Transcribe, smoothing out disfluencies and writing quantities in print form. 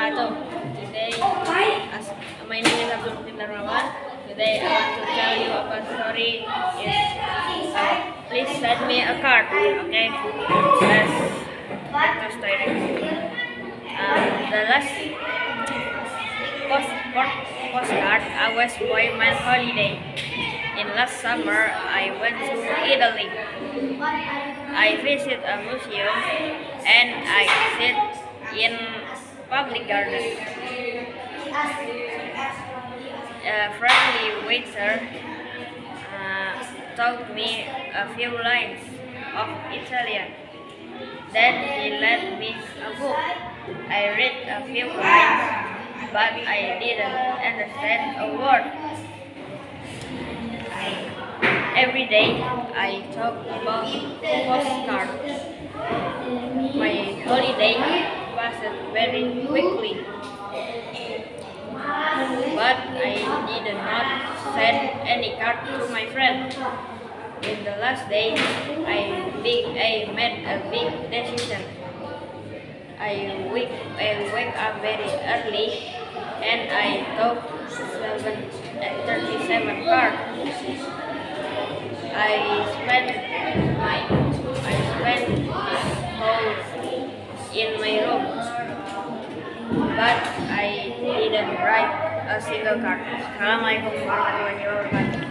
wabarakatuh. Today, as my name is Abdul Rahman. Today, I want to tell you about story. Please send me a card, okay? Let's start it. The last postcard I was for my holiday. In last summer, I went to Italy. I visit a museum and I sit in public garden. A friendly waiter taught me a few lines of Italian. Then he lent me a book. I read a few lines, but I didn't understand a word. Every day I talk about postcards. My holiday passed very quickly, but I did not send any card to my friend. In the last day, I made a big decision. I wake up very early and I took 37 cards. I spent whole in my room, but I didn't write a single card. Assalamualaikum warahmatullahi wabarakatuh.